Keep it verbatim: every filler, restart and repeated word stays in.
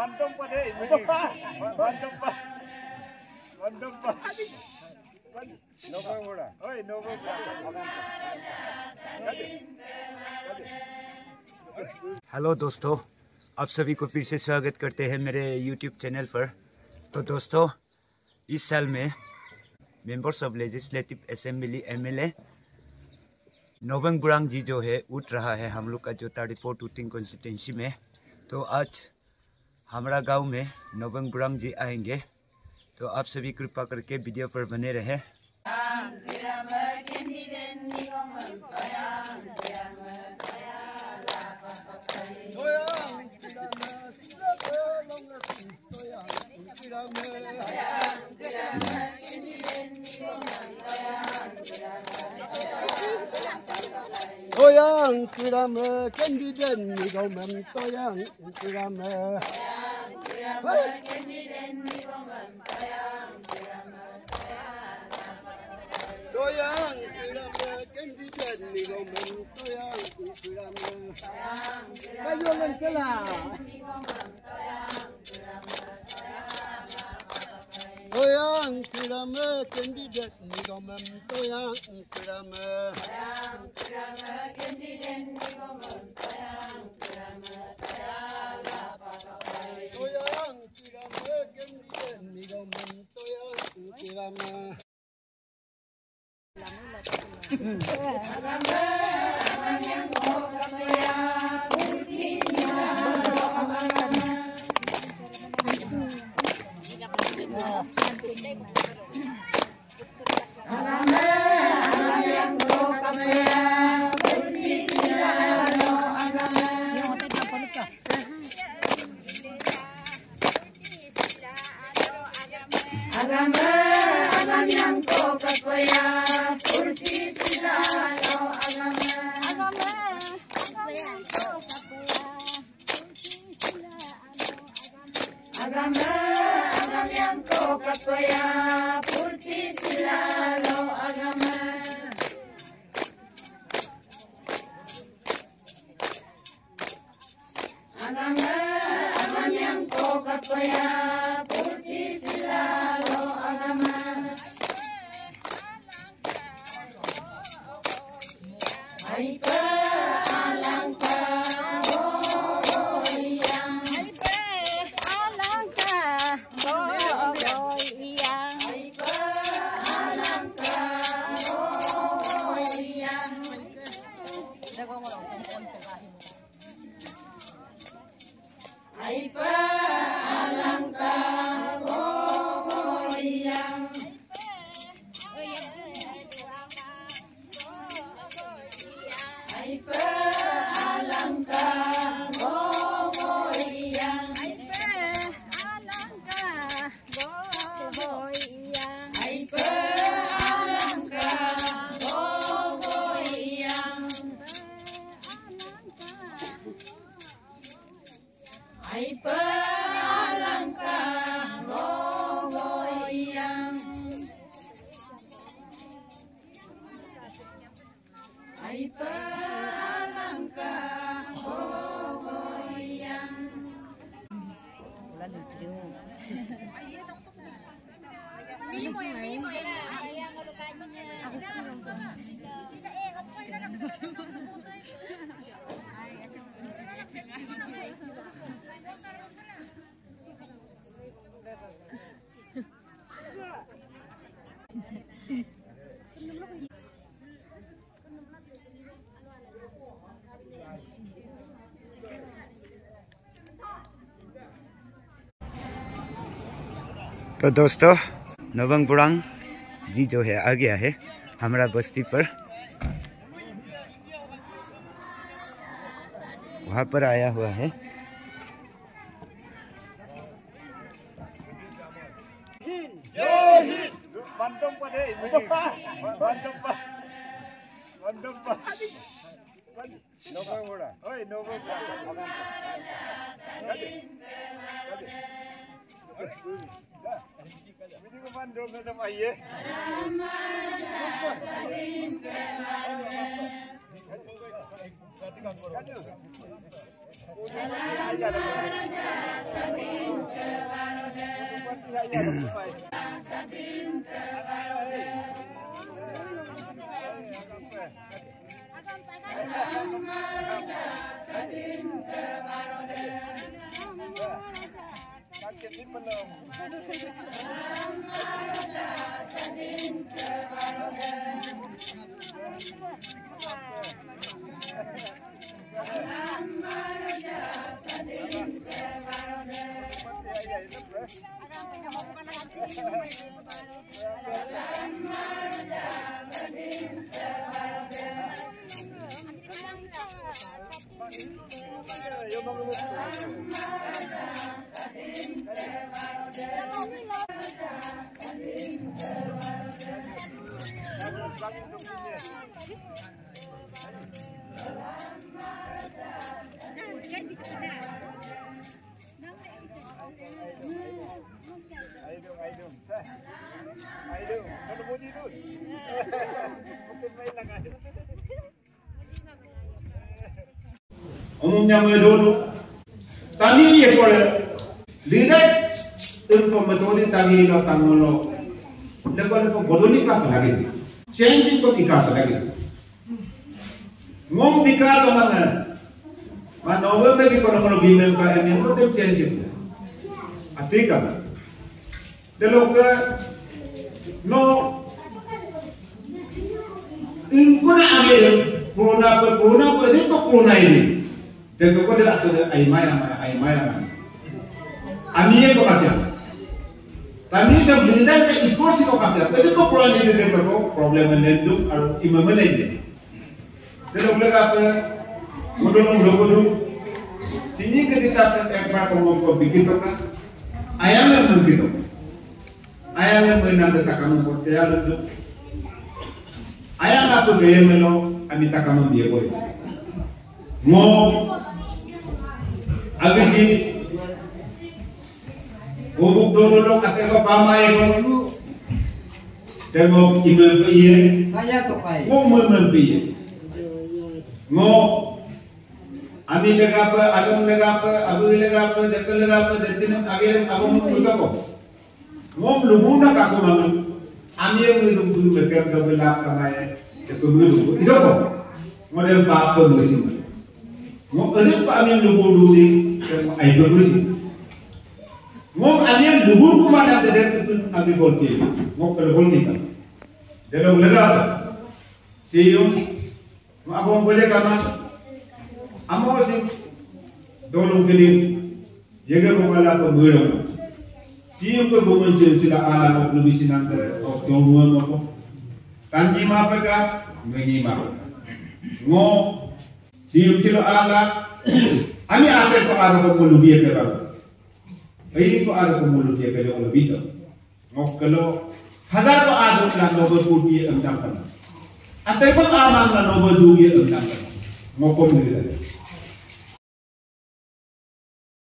Bandung pa deh. Bandung pa. Bandung pa. November बोला। ओए November। Hello दोस्तों, आप सभी को फिर से स्वागत करते हैं मेरे यूट्यूब चैनल पर। तो दोस्तों, इस साल में members of legislative assembly MLA Nobeng Burang ji जो है उठ रहा है हम लोग का जो थर्टी फोर टूटिंग कॉन्स्टिट्यूंसी में। तो आज हमारा गांव में नोबेंग बुरांग जी आएंगे, तो आप सभी कृपा करके वीडियो पर बने रहे। Toyang kirame kendi den ni gomem toyang kirame Toyang kirame kendi den ni gomem toyang kirame Kayo lang kala Toyang kirame kendi den ni gomem toyang kirame Agama, agam yang kau kepoya, purti silalo agama. Agama, agam yang kau kepoya, purti silalo agama. Agama, agam yang kau kepoya, purti silalo agama. Agama, agam yang kau kepoya, purti silalo agama. Hai pa alangka boyang, hai pa alangka boyang, hai pa alangka boyang. Hai pa alangka boyang. Hai pa alangka boyang. Hai pa alangka boyang. Hai pa alangka boyang. Hai pa alangka boyang. Hai pa alangka boyang. तो दोस्तों, नोबेंग बुरांग जी जो है आ गया है हमारा बस्ती पर। वहाँ पर आया हुआ है। Bandung pa deh. Bandung pa. Bandung pa. November बोला। ओए November। Ini ke Bandung ke sama ayah. Umumnya menurut tani ye pole lihat untuk metode tani lo tangolo lepas itu bodoni kah lagi change itu ikat lagi ngom ikat mana mana orang tapi kalau kalau bimbing kah ini itu change itu atika deloka no ingkuna age corona per corona per itu corona ini Dengan kau dah tu ay maya mana ay maya mana. Amiye kau kata. Tapi saya benda ke ikut si kau kata. Tapi kau problem ini dia kau problem menenduk atau imam menenduk. Jadi orang apa? Mudun mudun mudun. Sini ketika saya ekor kau kau bikin tu kan. Ayam yang mungkin tu. Ayam yang menang dekat kamu kau tiada lembut. Ayam apa gaya melo? Kami tak kamu dia boleh. Mo Agisi Ubuk dulu kata kau pamai kau Demo ibu iye Kaya kau pai Mo mempiye Mo Ami lega apa, agam lega apa, abu lega apa, dekal lega apa, detin agak agam muda kau Mo lugu nak aku mangun Ami yang lugu lekar kau belak kamai Dekal lugu Itu kau Model apa musim Mo ada kau ami lugu dulu ay bagus. Ngom anian dubur ko man at der abi volti. Ngom kal volti ka. Delo lega. Siyum mo akong boleh kama. Amo si dolo gelim. Yega ko kala ko muro. Siyum ko gumun sila ala ko lubi sinan der. O tomo mo ko. Kanji ma pa ka ngi ma. Ngo siyum sila ala Ami ada ko ada ko mulubi ke ba. Ai ko ada ko mulubi ke lo lebih tu. Ngok kalau hazar ko ada la no berpuji entang kan. Atai ko amang la no berdugi entang kan. Ngok ko ni.